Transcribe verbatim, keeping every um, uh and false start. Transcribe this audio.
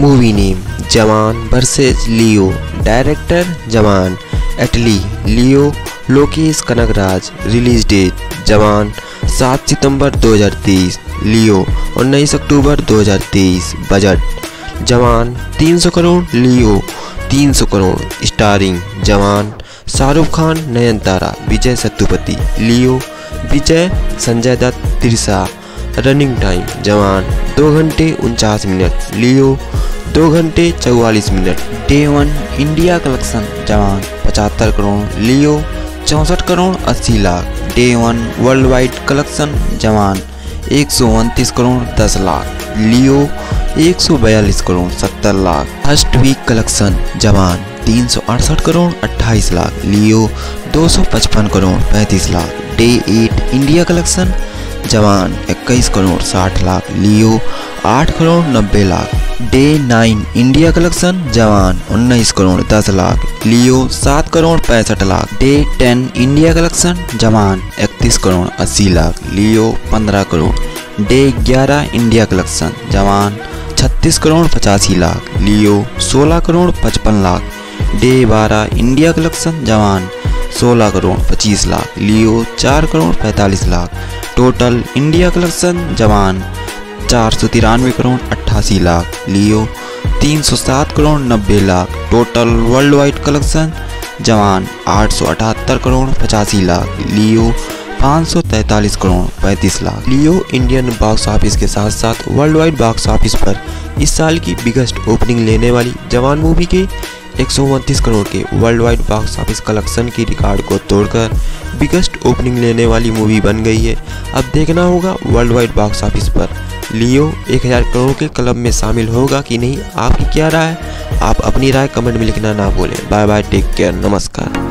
Movie name Jawan versus Leo. Director Jawan. Atlee Leo Lokesh Kanagaraj. Release date Jawan सात सितंबर दो हज़ार तेईस। लियो उन्नीस अक्टूबर दो हज़ार तेईस। बजट जवान तीन सौ करोड़। लियो तीन सौ crore. Starring Jawan Shahrukh Khan, Nayanthara, Vijay Sethupathi. Leo Vijay, Sanjay Dutt, Trisha. Running time Jawan दो घंटे उनचास मिनट। लियो दो घंटे चौवालीस minute. Day one India collection Jawan पचहत्तर करोड़। लियो चौंसठ करोड़ अस्सी lakh. Day one worldwide collection Jawan एक सौ उनतीस करोड़ दस लाख। लियो एक सौ बयालीस करोड़ सत्तर लाख। फर्स्ट वीक कलेक्शन जवान तीन सौ अड़सठ करोड़ अट्ठाईस लाख। लियो दो सौ पचपन करोड़ पैंतीस lakh. Day eight India collection Jawan इक्कीस करोड़ साठ लाख। लियो आठ करोड़ नब्बे lakh. Day nine India collection Jawan उन्नीस करोड़ दस लाख। लियो सात करोड़ पैंसठ lakh. Day ten India collection Jawan इकतीस करोड़ अस्सी लाख। लियो पंद्रह करोड़। डे ग्यारह इंडिया कलेक्शन जवान छत्तीस करोड़ पचासी लाख। लियो सोलह करोड़ पचपन लाख। डे बारह इंडिया कलेक्शन जवान सोलह करोड़ पच्चीस लाख। लियो चार करोड़ पैंतालीस लाख। टोटल इंडिया कलेक्शन जवान चार सौ तिरानवे करोड़ अट्ठासी लाख। लियो तीन सौ सात करोड़ नब्बे lakh. Total worldwide collection Jawan आठ सौ अठहत्तर करोड़ पचासी लाख। लियो पाँच सौ तैंतालीस करोड़ पैंतीस lakh. Leo Indian box office के साथ साथ वर्ल्ड वाइड बॉक्स ऑफिस पर इस साल की बिगेस्ट ओपनिंग लेने वाली जवान मूवी के एक सौ उनतीस करोड़ के worldwide box office collection की रिकॉर्ड को तोड़कर बिगेस्ट ओपनिंग लेने वाली मूवी बन गई है। अब देखना होगा वर्ल्ड वाइड बॉक्स ऑफिस पर लियो एक हज़ार करोड़ के क्लब में शामिल होगा कि नहीं। आपकी क्या राय है? आप अपनी राय कमेंट में लिखना ना भूलें। बाय बाय, टेक केयर, नमस्कार।